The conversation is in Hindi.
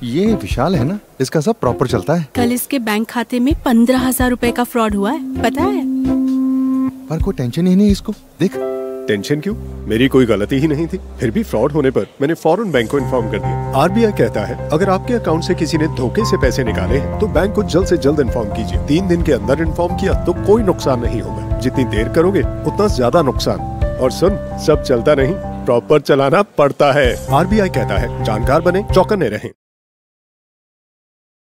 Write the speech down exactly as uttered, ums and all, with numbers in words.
ये विशाल है ना, इसका सब प्रॉपर चलता है। कल इसके बैंक खाते में पंद्रह हजार रूपए का फ्रॉड हुआ है, पता है? पर कोई टेंशन ही नहीं इसको। देख। टेंशन क्यों? मेरी कोई गलती ही नहीं थी। फिर भी फ्रॉड होने पर मैंने फौरन बैंक को इन्फॉर्म कर दिया। आरबीआई कहता है, अगर आपके अकाउंट से किसी ने धोखे से पैसे निकाले हैं तो बैंक को जल्द से जल्द इन्फॉर्म कीजिए। तीन दिन के अंदर इन्फॉर्म किया तो कोई नुकसान नहीं होगा। जितनी देर करोगे उतना ज्यादा नुकसान। और सुन, सब चलता नहीं, प्रॉपर चलाना पड़ता है। आरबीआई कहता है, जानकार बने, चौकन्ने रहें।